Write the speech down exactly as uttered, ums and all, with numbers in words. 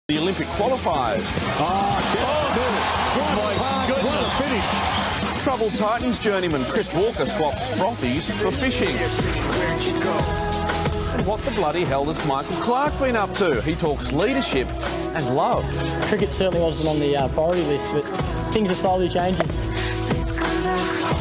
The Olympic qualifiers. Oh, oh my goodness. What a finish. Troubled Titans journeyman Chris Walker swaps frothies for fishing. And what the bloody hell has Michael Clark been up to? He talks leadership and love. Cricket certainly wasn't on the uh, priority list, but things are slowly changing.